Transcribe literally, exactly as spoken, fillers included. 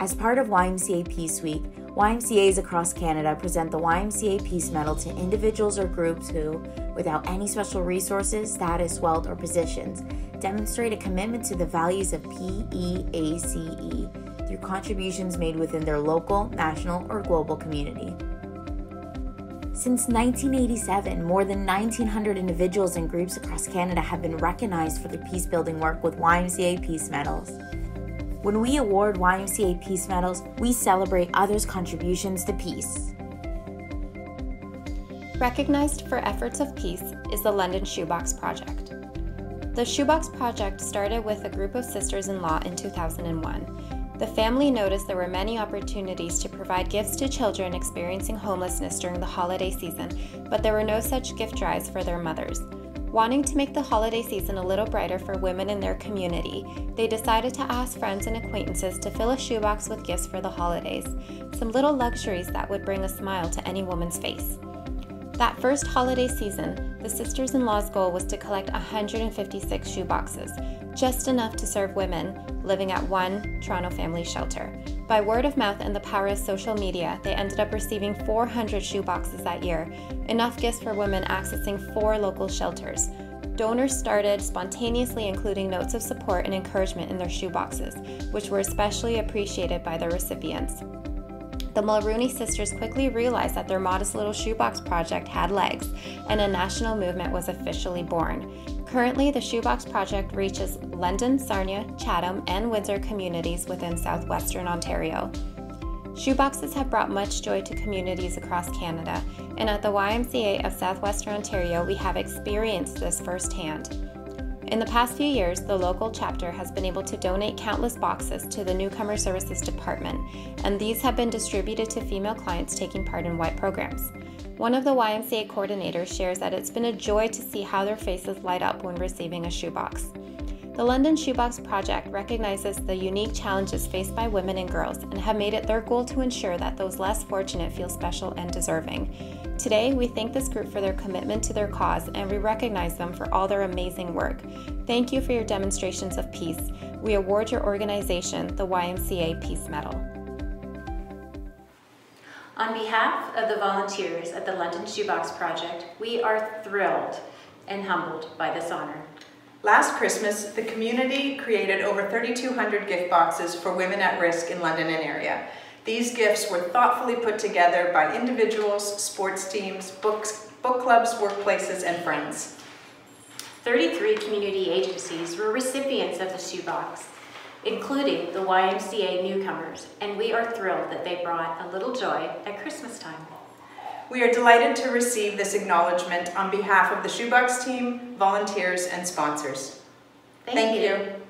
As part of Y M C A Peace Week, Y M C As across Canada present the Y M C A Peace Medal to individuals or groups who, without any special resources, status, wealth, or positions, demonstrate a commitment to the values of P E A C E through contributions made within their local, national, or global community. Since nineteen eighty-seven, more than nineteen hundred individuals and groups across Canada have been recognized for their peace-building work with Y M C A Peace Medals. When we award Y M C A Peace Medals, we celebrate others' contributions to peace. Recognized for efforts of peace is the London Shoebox Project. The Shoebox Project started with a group of sisters-in-law in two thousand one. The family noticed there were many opportunities to provide gifts to children experiencing homelessness during the holiday season, but there were no such gift drives for their mothers. Wanting to make the holiday season a little brighter for women in their community, they decided to ask friends and acquaintances to fill a shoebox with gifts for the holidays, some little luxuries that would bring a smile to any woman's face. That first holiday season, the sisters-in-law's goal was to collect one hundred fifty-six shoeboxes, just enough to serve women living at one Toronto family shelter. By word of mouth and the power of social media, they ended up receiving four hundred shoeboxes that year, enough gifts for women accessing four local shelters. Donors started spontaneously including notes of support and encouragement in their shoeboxes, which were especially appreciated by their recipients. The Mulrooney sisters quickly realized that their modest little shoebox project had legs, and a national movement was officially born. Currently, the Shoebox Project reaches London, Sarnia, Chatham, and Windsor communities within southwestern Ontario. Shoeboxes have brought much joy to communities across Canada, and at the Y M C A of Southwestern Ontario, we have experienced this firsthand. In the past few years, the local chapter has been able to donate countless boxes to the Newcomer Services Department, and these have been distributed to female clients taking part in white programs. One of the Y M C A coordinators shares that it's been a joy to see how their faces light up when receiving a shoebox. The London Shoebox Project recognizes the unique challenges faced by women and girls and have made it their goal to ensure that those less fortunate feel special and deserving. Today, we thank this group for their commitment to their cause, and we recognize them for all their amazing work. Thank you for your demonstrations of peace. We award your organization the Y M C A Peace Medal. On behalf of the volunteers at the London Shoebox Project, we are thrilled and humbled by this honor. Last Christmas, the community created over thirty-two hundred gift boxes for women at risk in London and area. These gifts were thoughtfully put together by individuals, sports teams, books, book clubs, workplaces, and friends. thirty-three community agencies were recipients of the shoebox, including the Y M C A newcomers, and we are thrilled that they brought a little joy at Christmas time. We are delighted to receive this acknowledgement on behalf of the Shoebox team, volunteers, and sponsors. Thank, Thank you. you.